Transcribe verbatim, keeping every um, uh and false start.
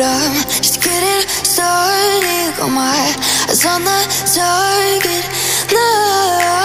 alarm, just getting started. Got my eyes on the target. No.